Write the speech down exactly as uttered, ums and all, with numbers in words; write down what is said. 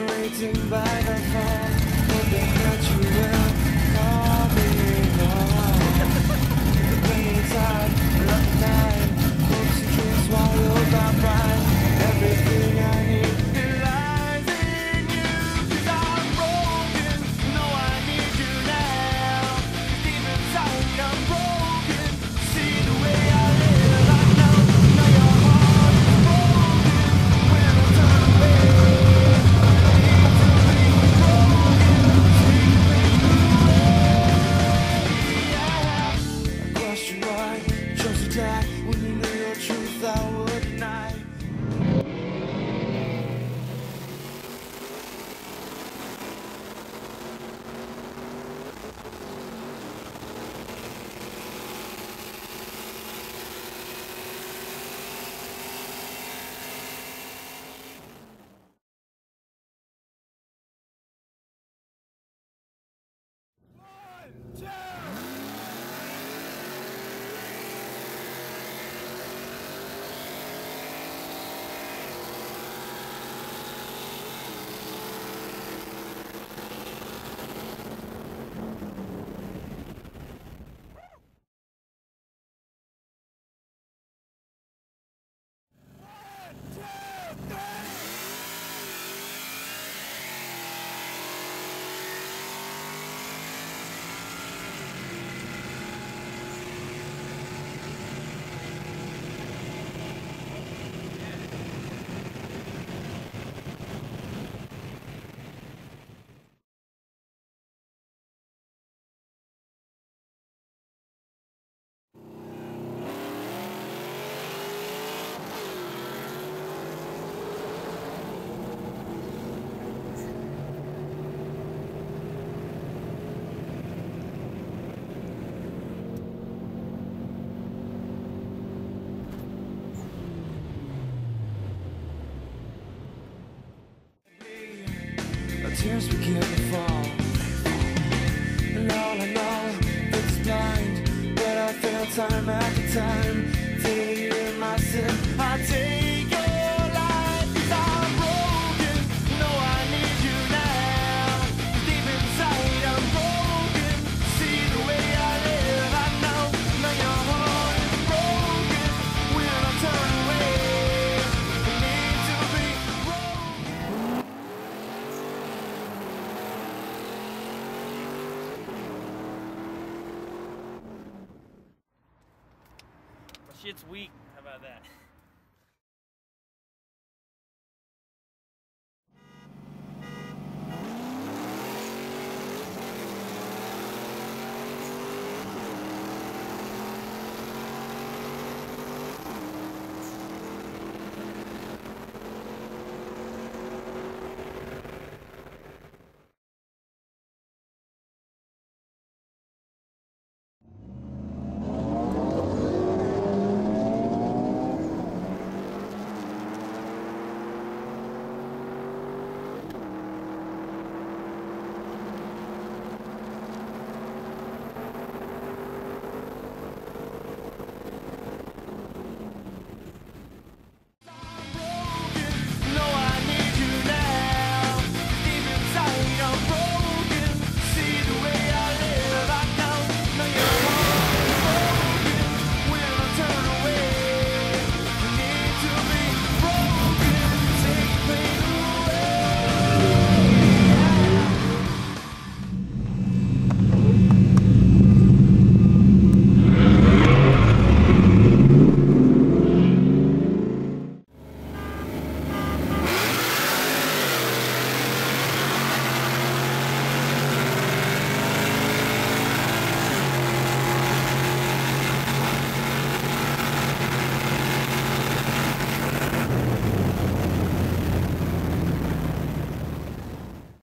waiting by the phone, hoping that you will call me home. When it's hard, at night, hopes and dreams swallowed by pride. Everything I need lies in you, 'cause I'm broken. No, I need you now. Deep inside, I'm broken. See the way I live, I know. Know your heart is broken. When I turn away, I need to be broken. Take me away. Yeah. I question why you chose to die when you knew your truth I would deny. Our tears begin to fall, and all I know is blind, but I fail time after time. Till you in my sin, I take your life, 'cause I'm broken. No, I need you now. Deep inside, I'm broken. See the way I live, I know. Now your heart is broken. When I turn away, I need to be broken. My shit's weak. How about that?